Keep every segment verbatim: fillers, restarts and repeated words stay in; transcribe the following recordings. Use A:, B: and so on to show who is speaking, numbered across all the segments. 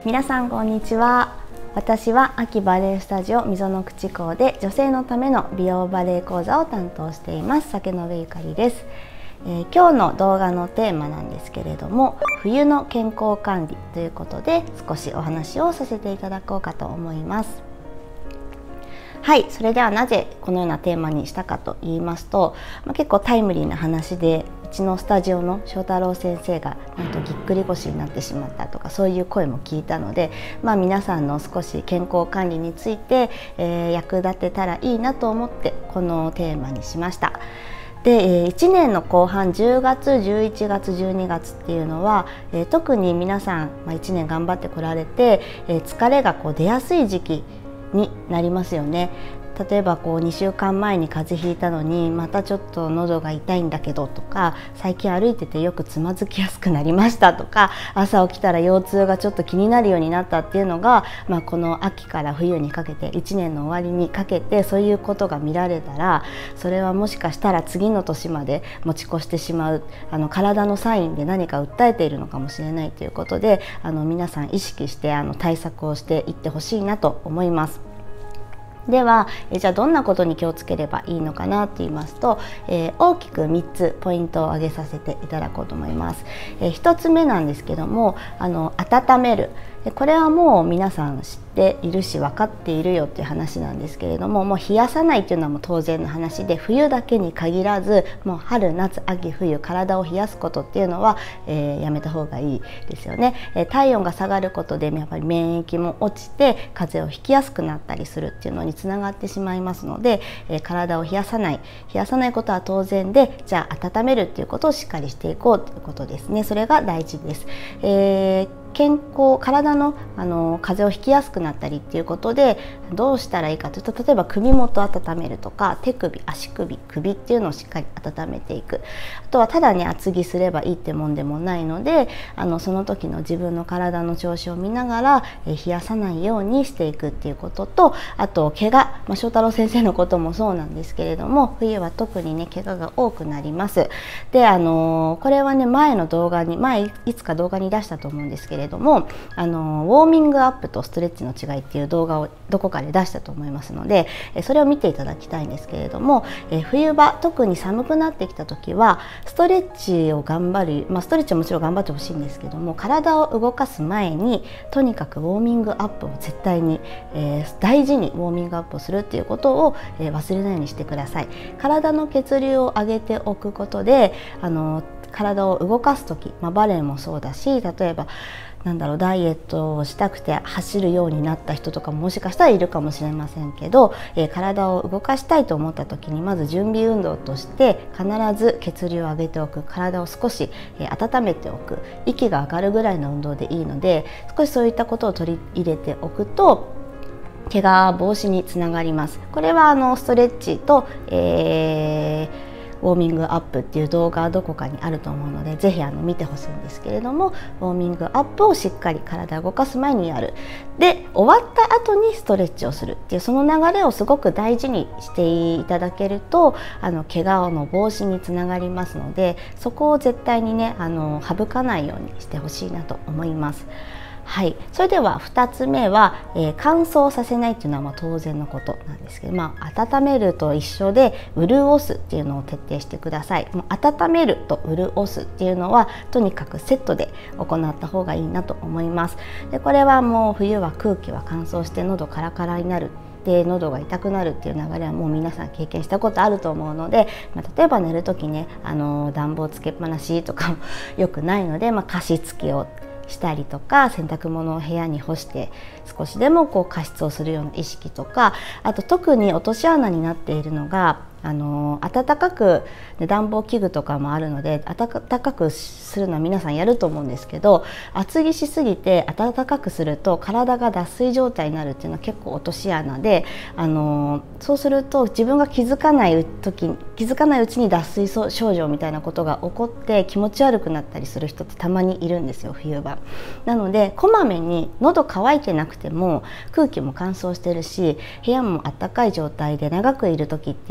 A: 皆さんこんにちは。私は秋バレエスタジオ溝の口校で女性のための美容バレエ講座を担当しています酒延ゆかりです、えー、今日の動画のテーマなんですけれども、冬の健康管理ということで少しお話をさせていただこうかと思います。はい、それではなぜこのようなテーマにしたかと言いますと、まあ、結構タイムリーな話で、うちのスタジオの翔太郎先生がなんとぎっくり腰になってしまったとか、そういう声も聞いたので、まあ、皆さんの少し健康管理について、えー、役立てたらいいなと思ってこのテーマにしました。で、いちねんの後半じゅうがつじゅういちがつじゅうにがつっていうのは、えー、特に皆さん、まあ、いちねん頑張ってこられて、えー、疲れがこう出やすい時期になりますよね。例えばこうにしゅうかんまえに風邪ひいたのにまたちょっと喉が痛いんだけどとか、最近歩いててよくつまずきやすくなりましたとか、朝起きたら腰痛がちょっと気になるようになったっていうのが、まあ、この秋から冬にかけていちねんの終わりにかけてそういうことが見られたら、それはもしかしたら次の年まで持ち越してしまう、あの体のサインで何か訴えているのかもしれないということで、あの皆さん意識してあの対策をしていってほしいなと思います。では、えじゃあどんなことに気をつければいいのかなと言いますと、えー、大きくみっつポイントを挙げさせていただこうと思います。えー、ひとつめなんですけども、あの温める。これはもう皆さん知っているし分かっているよっていう話なんですけれども、もう冷やさないっていうのはもう当然の話で、冬だけに限らずもう春夏秋冬体を冷やすことっていうのは、えー、やめた方がいいですよね。えー、体温が下がることでやっぱり免疫も落ちて風邪をひきやすくなったりするっていうのにつながってしまいますので、えー、体を冷やさない冷やさないことは当然で、じゃあ温めるっていうことをしっかりしていこうということですね。それが大事です。えー健康体の、あの風邪をひきやすくなったりっていうことでどうしたらいいかというと、例えば首元を温めるとか、手首足首首っていうのをしっかり温めていく。あとはただね厚着すればいいってもんでもないので、あのその時の自分の体の調子を見ながら、え冷やさないようにしていくっていうことと、あと怪我、まあ、翔太郎先生のこともそうなんですけれども、冬は特にね怪我が多くなります。で、あのこれはね前の動画に前いつか動画に出したと思うんですけれどれども、あのウォーミングアップとストレッチの違いっていう動画をどこかで出したと思いますので、それを見ていただきたいんですけれども、え冬場特に寒くなってきた時はストレッチを頑張る、まあ、ストレッチはもちろん頑張ってほしいんですけども、体を動かす前にとにかくウォーミングアップを絶対に、えー、大事にウォーミングアップをするっていうことを、えー、忘れないようにしてください。体の血流を上げておくことで、あの体を動かす時、まあ、バレエもそうだし、例えばなんだろうダイエットをしたくて走るようになった人とかももしかしたらいるかもしれませんけど、えー、体を動かしたいと思った時にまず準備運動として必ず血流を上げておく、体を少し、えー、温めておく、息が上がるぐらいの運動でいいので、少しそういったことを取り入れておくと怪我防止につながります。これはあのストレッチと、えーウォーミングアップっていう動画はどこかにあると思うので、ぜひあの見てほしいんですけれども、ウォーミングアップをしっかり体を動かす前にやる。で、終わった後にストレッチをするっていうその流れをすごく大事にしていただけると、あの怪我の防止につながりますので、そこを絶対にねあの省かないようにしてほしいなと思います。はい、それではふたつめは、えー、乾燥させないっていうのはまあ当然のことなんですけど、まあ、温めると一緒で潤すっていうのを徹底してください。もう温めると潤すっていうのはとにかくセットで行った方がいいなと思います。で、これはもう冬は空気は乾燥して喉カラカラになる。で喉が痛くなるっていう流れはもう皆さん経験したことあると思うので、まあ、例えば寝る時ねあの暖房つけっぱなしとかもよくないので、まあ、加湿器をしたりとか、洗濯物を部屋に干して少しでもこう加湿をするような意識とか、あと特に落とし穴になっているのがあの暖かく、ね、暖房器具とかもあるので暖かくするのは皆さんやると思うんですけど、厚着しすぎて暖かくすると体が脱水状態になるっていうのは結構落とし穴で、あのそうすると自分が気づかない時気づかないうちに脱水症状みたいなことが起こって気持ち悪くなったりする人ってたまにいるんですよ、冬場。なのでこまめに喉乾いてなくても空気も乾燥してるし部屋も暖かい状態で長くいる時っていうのは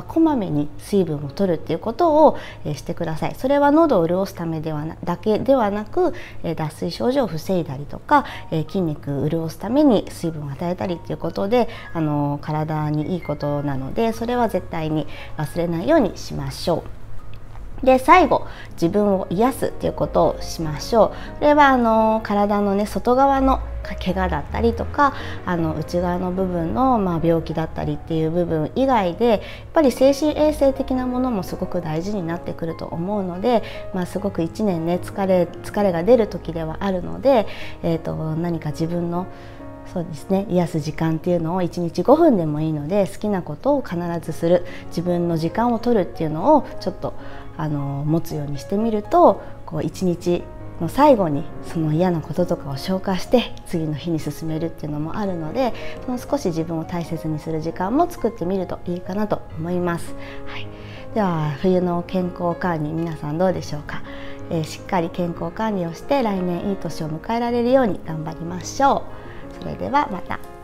A: こまめに水分を取るっていうことを、えー、してください。それは喉を潤すためではなだけではなく、えー、脱水症状を防いだりとか、えー、筋肉を潤すために水分を与えたりっていうことで、あのー、体にいいことなので、それは絶対に忘れないようにしましょう。で最後、自分を癒すっていうことをしましょう。これはあの体のね外側の怪我だったりとか、あの内側の部分の、まあ、病気だったりっていう部分以外で、やっぱり精神衛生的なものもすごく大事になってくると思うので、まあ、すごくいちねんね疲れ疲れが出る時ではあるので、えーと、何か自分のそうですね、癒す時間っていうのをいちにちごふんでもいいので、好きなことを必ずする、自分の時間を取るっていうのをちょっとあの持つようにしてみると、こういちにちの最後にその嫌なこととかを消化して次の日に進めるっていうのもあるので、その少し自分を大切にする時間も作ってみるといいかなと思います。はい、では冬の健康管理、皆さんどうでしょうか。えー、しっかり健康管理をして来年いい年を迎えられるように頑張りましょう。それではまた。